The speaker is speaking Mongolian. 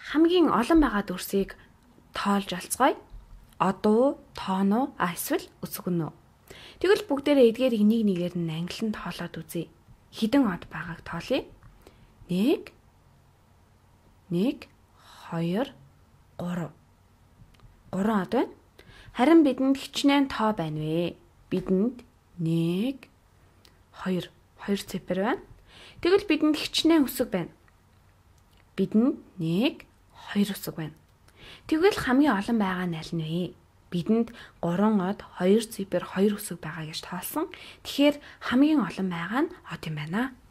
хамгийн олон байгаа дүрсийг тоолж олцгоё. Од уу, тоон уу, эсвэл өсгөн үү? Тэгвэл бүгдээрээ эдгээр энийг нэгээр нь ангилан тоолоод үзье. Хэдэн од байгааг тоолъё. 1 2 3 3 од байна. Харин бидэнд хичнээн тоо байна вэ? Бидэнд 1 2 цифр байна. Тэгвэл бидэнд хичнээн үсэг байна. Бидэнд 1 2 үсэг байна. Тэгвэл хамгийн олон байгаа нь аль нь вэ? Бидэнд 3 од 2 цифр 2 үсэг байгаа гэж тоолсон. Тэгэхээр хамгийн олон байгаа нь од юм байна.